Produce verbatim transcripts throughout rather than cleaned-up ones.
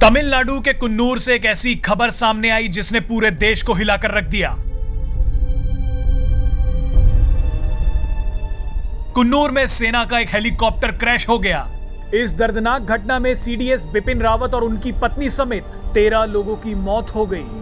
तमिलनाडु के कुन्नूर से एक ऐसी खबर सामने आई जिसने पूरे देश को हिलाकर रख दिया। कुन्नूर में सेना का एक हेलीकॉप्टर क्रैश हो गया। इस दर्दनाक घटना में सीडीएस बिपिन रावत और उनकी पत्नी समेत तेरह लोगों की मौत हो गई।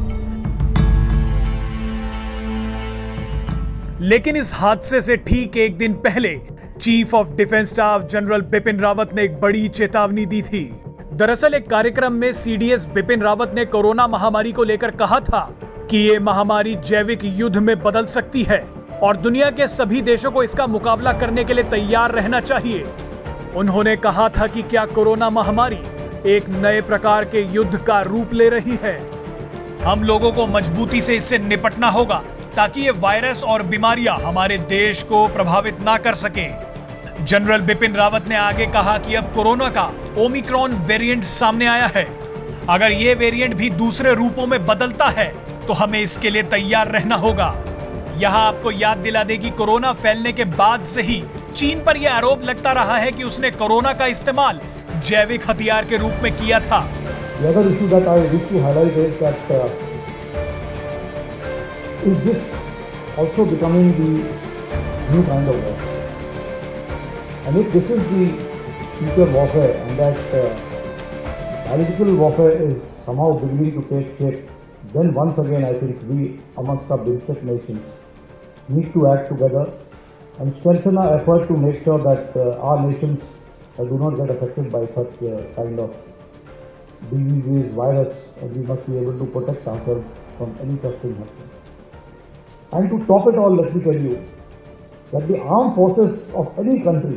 लेकिन इस हादसे से ठीक एक दिन पहले chief of defence staff general Bipin Rawat ने एक बड़ी चेतावनी दी थी। दरअसल एक कार्यक्रम में सीडीएस बिपिन रावत ने कोरोना महामारी को लेकर कहा था कि ये महामारी जैविक युद्ध में बदल सकती है और दुनिया के सभी देशों को इसका मुकाबला करने के लिए तैयार रहना चाहिए। उन्होंने कहा था कि क्या कोरोना महामारी एक नए प्रकार के युद्ध का रूप ले रही है। हम लोगों को मजबूती से इससे निपटना होगा ताकि ये वायरस और बीमारियां हमारे देश को प्रभावित ना कर सकें। जनरल बिपिन रावत ने आगे कहा कि अब कोरोना का ओमिक्रॉन वेरिएंट सामने आया है। अगर ये वेरिएंट भी दूसरे रूपों में बदलता है तो हमें इसके लिए तैयार रहना होगा। यहां आपको याद दिला दे कि कोरोना फैलने के बाद से ही चीन पर यह आरोप लगता रहा है कि उसने कोरोना का इस्तेमाल जैविक हथियार के रूप में किया था। And if this is the future warfare and that uh, biological warfare is somehow beginning to take shape, then once again I think we amongst our BIMSTEC nations need to act together and strengthen our effort to make sure that uh, our nations uh, do not get affected by such uh, kind of diseases, virus, and we must be able to protect ourselves from any such thing happening. And to top it all, let me tell you that the armed forces of any country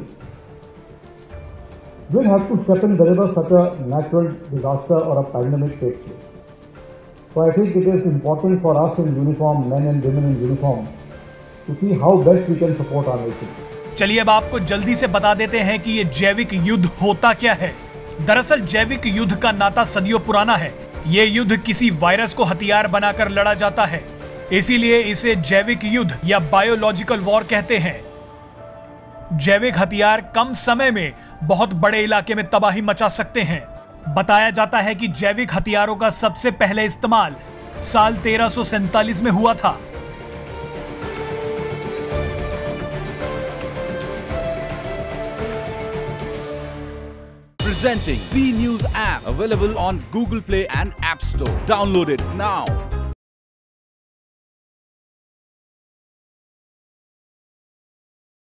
will have to step in wherever such a natural disaster or a pandemic takes place. So I think it is important for us in uniform, men and women in uniform, to see how best we can support our nation. चलिए अब आपको जल्दी से बता देते हैं कि ये जैविक युद्ध होता क्या है। दरअसल जैविक युद्ध का नाता सदियों पुराना है। ये युद्ध किसी वायरस को हथियार बनाकर लड़ा जाता है, इसीलिए इसे जैविक युद्ध या बायोलॉजिकल वॉर कहते हैं। जैविक हथियार कम समय में बहुत बड़े इलाके में तबाही मचा सकते हैं। बताया जाता है कि जैविक हथियारों का सबसे पहले इस्तेमाल साल तेरह सौ सैंतालीस में हुआ था। Presenting B News app available on Google Play and App Store. Download it now.